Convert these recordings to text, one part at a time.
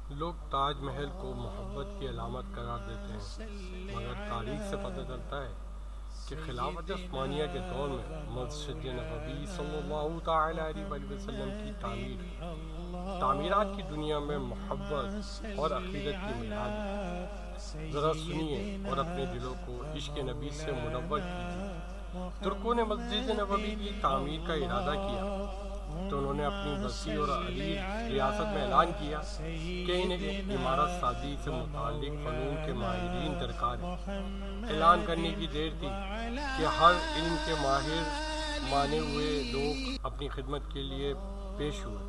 لوگ تاج محل کو محبت کی علامت قرار دیتے ہیں، مگر تاریخ سے پتہ چلتا ہے کہ خلافت عثمانیہ کے دور میں مسجد نبوی صلی اللہ تعالی علیہ وآلہ وسلم کی تعمیرات کی دنیا میں محبت اور عقیدت کی میعاد ہے۔ ذرا سنیے اور اپنے دلوں کو عشق نبی سے منور کیجیے۔ ترکوں نے مسجد نبوی کی تعمیر کا ارادہ کیا تو انہوں نے اپنی وسیع اور عریض ریاست میں اعلان کیا کہ انہیں عمارت سازی سے متعلق فنون کے ماہرین درکار ہیں۔ اعلان کرنے کی دیر تھی کہ ہر علم کے ماہر مانے ہوئے لوگ اپنی خدمت کے لیے پیش ہوئے۔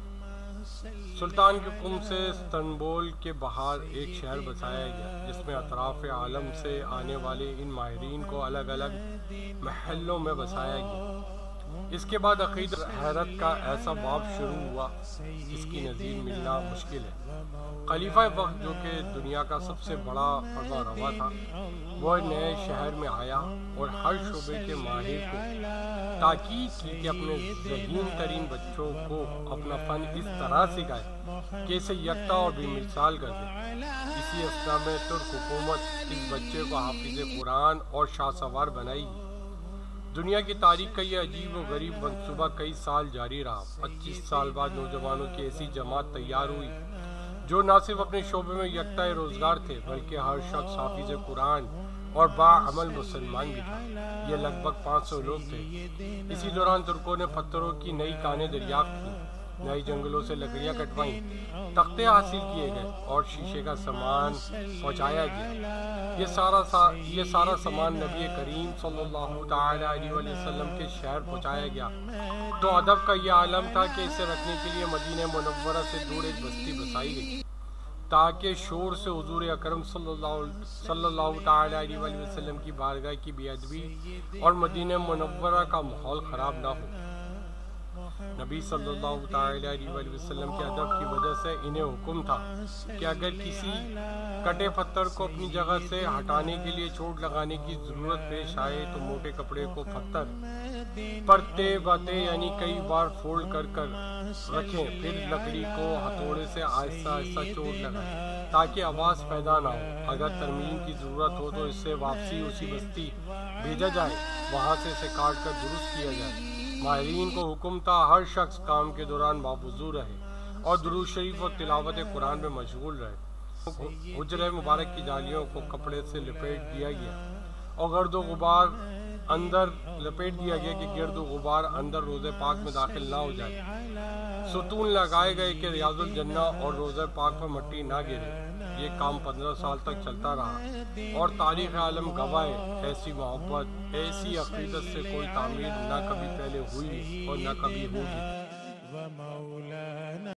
سلطان کے حکم سے استنبول کے باہر ایک شہر بسایا گیا جس میں اطراف عالم سے آنے والے ان ماہرین کو الگ الگ محلوں میں بسایا گیا۔ اس کے بعد عقیدت حیرت کا ایسا باب شروع ہوا جس کی نظیر ملنا مشکل ہے۔ خلیفہ وقت جو کہ دنیا کا سب سے بڑا فرما روا تھا، وہ نئے شہر میں آیا اور ہر شعبے کے ماہر کو تاکید کی کہ اپنے ذہین ترین بچوں کو اپنا فن اس طرح سکھائے کہ اسے یکتا اور بھی مثال کر دے۔ اسی اثنا میں ترک حکومت اس بچے کو حافظ قرآن اور شاہ سوار بنائی۔ دنیا کی تاریخ کا یہ عجیب و غریب منصوبہ کئی سال جاری رہا۔ 25 سال بعد نوجوانوں کی ایسی جماعت تیار ہوئی جو نہ صرف اپنے شعبے میں یکتا روزگار تھے بلکہ ہر شخص حافظ قرآن اور باعمل مسلمان بھی تھا۔ یہ لگ بھگ 500 لوگ تھے۔ اسی دوران ترکوں نے پتھروں کی نئی کانیں دریافت کی، نئی جنگلوں سے لکڑیاں کٹوائیں، تختے حاصل کیے گئے اور شیشے کا سامان پہنچایا گیا۔ یہ سارا سامان نبی کریم صلی اللہ تعالی علیہ وآلہ وسلم کے شہر پہنچایا گیا تو ادب کا یہ عالم تھا کہ اسے رکھنے کے لیے مدینہ منورہ سے دور ایک بستی بسائی گئی تاکہ شور سے حضور اکرم صلی اللہ تعالی علیہ وآلہ وسلم کی بارگاہ کی بے ادبی اور مدینہ منورہ کا ماحول خراب نہ ہو۔ نبی صلی اللہ تعالی علیہ وآلہ وسلم کے ادب کی وجہ سے انہیں حکم تھا کہ اگر کسی کٹے پتھر کو اپنی جگہ سے ہٹانے کے لیے چوٹ لگانے کی ضرورت پیش آئے تو موٹے کپڑے کو پتھر پر یعنی کئی بار فولڈ کر رکھیں، پھر لکڑی کو ہتھوڑے سے آہستہ آہستہ چوٹ لگائیں تاکہ آواز پیدا نہ ہو۔ اگر ترمیم کی ضرورت ہو تو اس سے واپسی اسی بستی بھیجا جائے، وہاں سے اسے کاٹ کر درست کیا جائے۔ ماہرین کو حکم تھا ہر شخص کام کے دوران باوضو رہے اور درود شریف اور تلاوت قرآن میں مشغول رہے۔ حجرہ مبارک کی جالیوں کو کپڑے سے لپیٹ دیا گیا اور گرد و غبار اندر روضہ پاک میں داخل نہ ہو جائے۔ ستون لگائے گئے کہ ریاض الجنہ اور روضہ پاک پر مٹی نہ گرے۔ یہ کام 15 سال تک چلتا رہا اور تاریخ عالم گواہ ہے ایسی محبت، ایسی عقیدت سے کوئی تعمیر نہ کبھی پہلے ہوئی اور نہ کبھی ہوگی۔